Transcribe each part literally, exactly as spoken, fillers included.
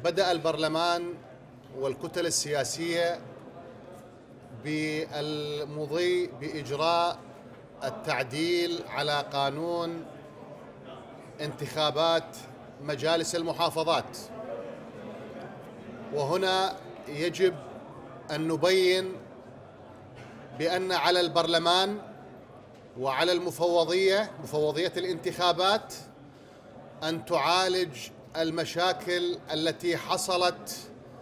بدأ البرلمان والكتل السياسية بالمضي بإجراء التعديل على قانون انتخابات مجالس المحافظات، وهنا يجب أن نبين بأن على البرلمان وعلى المفوضية مفوضية الانتخابات أن تعالج المشاكل التي حصلت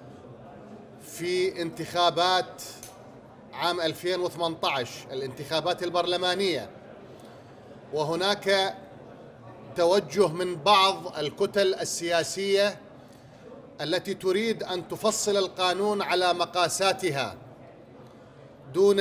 في انتخابات عام ألفين وثمانية عشر الانتخابات البرلمانية. وهناك توجه من بعض الكتل السياسية التي تريد أن تفصل القانون على مقاساتها دون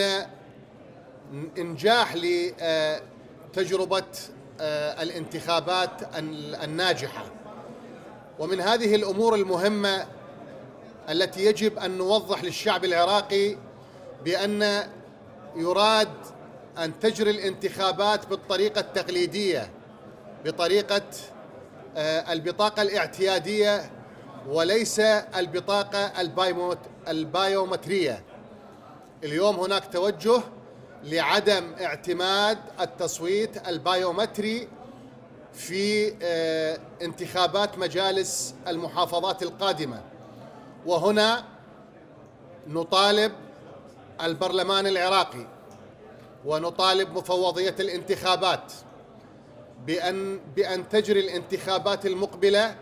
إنجاح لتجربة الانتخابات الناجحة. ومن هذه الأمور المهمة التي يجب أن نوضح للشعب العراقي بأن يراد أن تجري الانتخابات بالطريقة التقليدية، بطريقة البطاقة الاعتيادية وليس البطاقة البايومترية. اليوم هناك توجه لعدم اعتماد التصويت البايومتري في انتخابات مجالس المحافظات القادمة، وهنا نطالب البرلمان العراقي ونطالب مفوضية الانتخابات بأن بأن تجري الانتخابات المقبلة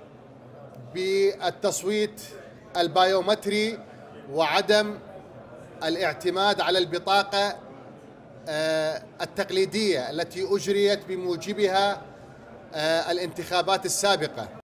بالتصويت البايومتري وعدم الاعتماد على البطاقة التقليدية التي أجريت بموجبها الانتخابات السابقة.